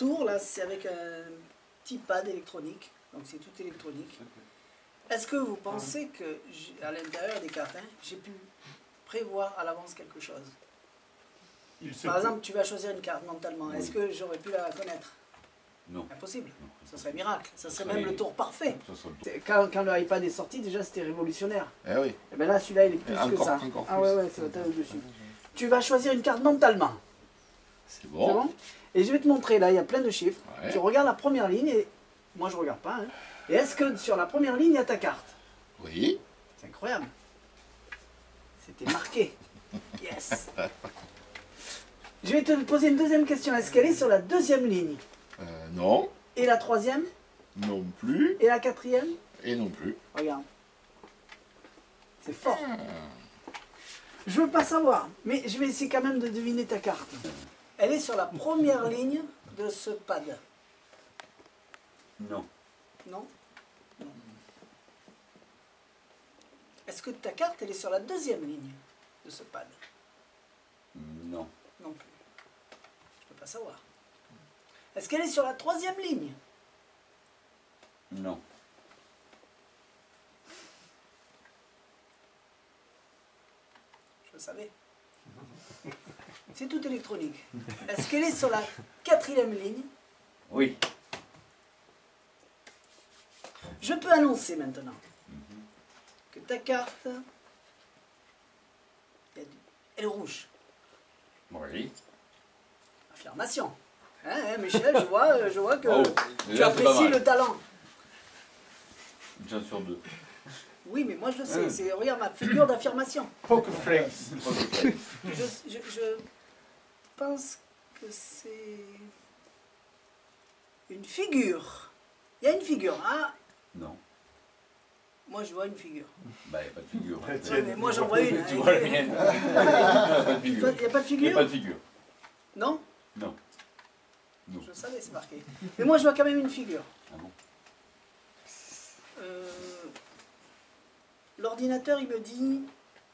tour, là, c'est avec un petit pad électronique. Donc c'est tout électronique. Est-ce que vous pensez que, à l'intérieur des cartes, hein, j'ai pu prévoir à l'avance quelque chose? Par exemple, tu vas choisir une carte mentalement. Oui. Est-ce que j'aurais pu la connaître? Non. Impossible. Non. Ça serait miracle. Ça serait serait- même le tour parfait. Ça sera le tour. Quand le iPad est sorti, déjà c'était révolutionnaire. Eh oui. Et bien là, celui-là, il est plus que Encore- ça. encore Ah plus. ouais, ça va être au-dessus. Tu vas choisir une carte mentalement. C'est C'est bon. bon? Et je vais te montrer, là, il y a plein de chiffres. Ouais. Tu regardes la première ligne et... Moi, je regarde pas. Hein. Et est-ce que sur la première ligne, il y a ta carte? Oui. C'est incroyable. C'était marqué. Yes. Je vais te poser une deuxième question. Est-ce qu'elle est sur la deuxième ligne? Non. Et la troisième? Non plus. Et la quatrième? Et non plus. Regarde. C'est fort. Je veux pas savoir, mais je vais essayer quand même de deviner ta carte. Elle est sur la première ligne de ce pad. Non. Non? Non. Est-ce que ta carte, elle est sur la deuxième ligne de ce pad? Non. Non plus. Je peux pas savoir. Est-ce qu'elle est sur la troisième ligne? Non. Je le savais. C'est tout électronique. Est-ce qu'elle est sur la quatrième ligne? Oui. Je peux annoncer maintenant que ta carte, elle est rouge. Oui. Affirmation. Hein, Michel, je vois que Oh, tu déjà, c'est pas apprécies mal. le talent. Une chance sur deux. Oui, mais moi je le sais. Regarde ma figure d'affirmation. Poker face. Je pense que c'est une figure. Il y a une figure. Ah, Non. moi je vois une figure. Bah, il n'y a pas de figure. Oui, mais moi j'en vois une. Tu vois la mienne. Il n'y a pas de figure. Il n'y a pas de Il n'y a figure? pas de figure. Non? Non. Non. Je savais, c'est marqué. Mais moi je vois quand même une figure. Ah bon? L'ordinateur il me dit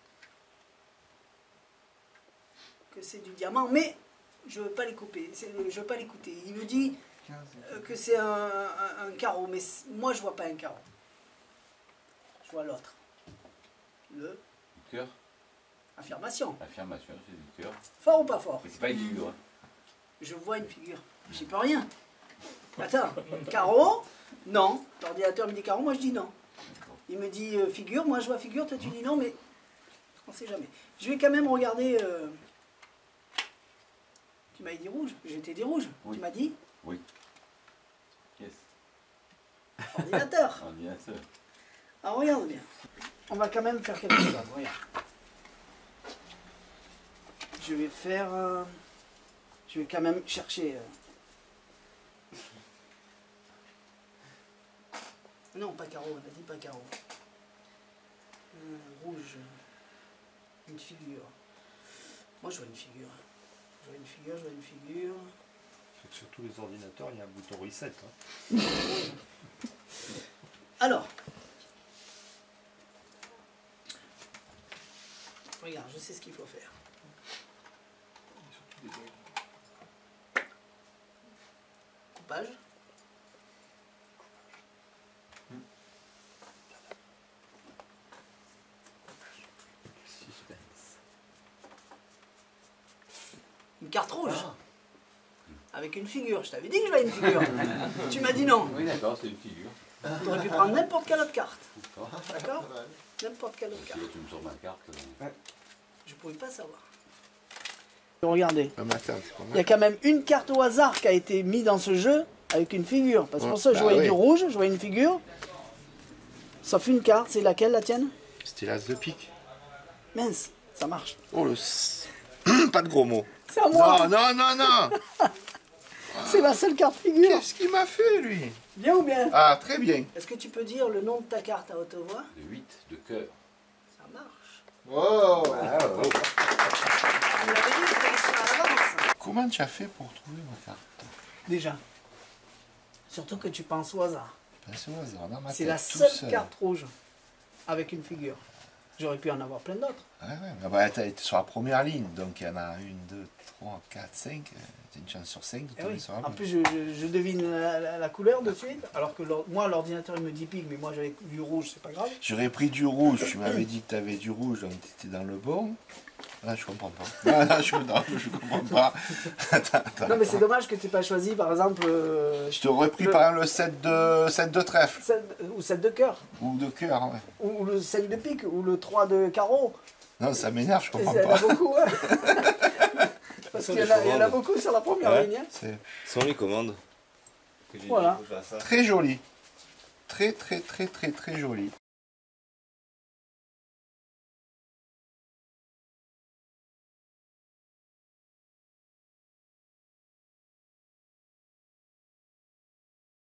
que c'est du diamant, mais je veux pas les couper, je veux pas l'écouter. Il me dit que c'est un carreau, mais moi je vois pas un carreau. Je vois l'autre. Le Cœur. affirmation. Affirmation, c'est du cœur. Fort ou pas fort? Mais c'est pas une figure. Hein. Je vois une figure. J'y peux rien. Attends, carreau? Non. L'ordinateur me dit carreau, moi je dis non. Il me dit figure, moi je vois figure, toi tu dis non, mais on sait jamais. Je vais quand même regarder. Tu m'avais dit rouge, j'étais dit rouge. Oui. Tu m'as dit Oui. Yes. ordinateur. Ordinateur. Alors regarde bien. On va quand même faire quelque chose. Regarde. Je vais faire. Je vais quand même chercher. Non, pas carreau, on a dit pas carreau. Rouge. Une figure. Moi je vois une figure. Je vois une figure, je vois une figure. Sur tous les ordinateurs, il y a un bouton reset. Hein. Alors. Regarde, je sais ce qu'il faut faire. Coupage. Suspense. Une carte rouge. Avec une figure. Je t'avais dit que je voyais une figure. Tu m'as dit non. Oui, d'accord, c'est une figure. Tu aurais pu prendre n'importe quelle autre carte. D'accord. D'accord? N'importe quelle autre Si carte. là, tu me sors ma carte. Je ne pouvais pas savoir. Regardez. Pas mal, c'est pas Il y mal. a quand même une carte au hasard qui a été mise dans ce jeu avec une figure. Parce que pour ça, je Bah voyais oui. du rouge, je voyais une figure. Sauf une carte. C'est laquelle, la tienne? C'était l'as de pique. Mince, ça marche. Oh pas de gros mots. C'est à moi. Non, non, non, non. C'est la seule carte figure. Qu'est-ce qu'il m'a fait, lui? Bien ou bien? Ah, très bien. Est-ce que tu peux dire le nom de ta carte à haute voix? Le 8 de cœur. Ça marche. Oh. On l'avait dit, c'était à l'avance. Comment tu as fait pour trouver ma carte? Déjà. Surtout que tu penses au hasard. Pense au hasard, dans ma C'est tête, la tout seule seul. carte rouge avec une figure. J'aurais pu en avoir plein d'autres. Ouais, ouais. Ah bah, t'as été sur la première ligne, donc il y en a 1, 2, 3, 4, 5. T'as une chance sur 5 de Eh tomber oui. sur la En bonne. plus, je devine la couleur de suite, alors que moi, l'ordinateur, il me dit pique, mais moi, j'avais du rouge, c'est pas grave. J'aurais pris du rouge, tu m'avais dit que tu avais du rouge, donc tu étais dans le bon. Là, je comprends pas. Là, je comprends pas. Attends. Non, mais c'est dommage que tu n'aies pas choisi, par exemple, Je t'aurais pris par exemple le 7 de trèfle, ou 7 de cœur, ou de cœur, ouais. ou le 5 de pique, ou le 3 de carreau. Non, ça m'énerve, je Il comprends y en a pas. beaucoup, hein. Parce qu'il y en a beaucoup sur la première Ouais. ligne. Hein. C'est Sans les commandes. Voilà. très joli. Très, très, très, très, très joli.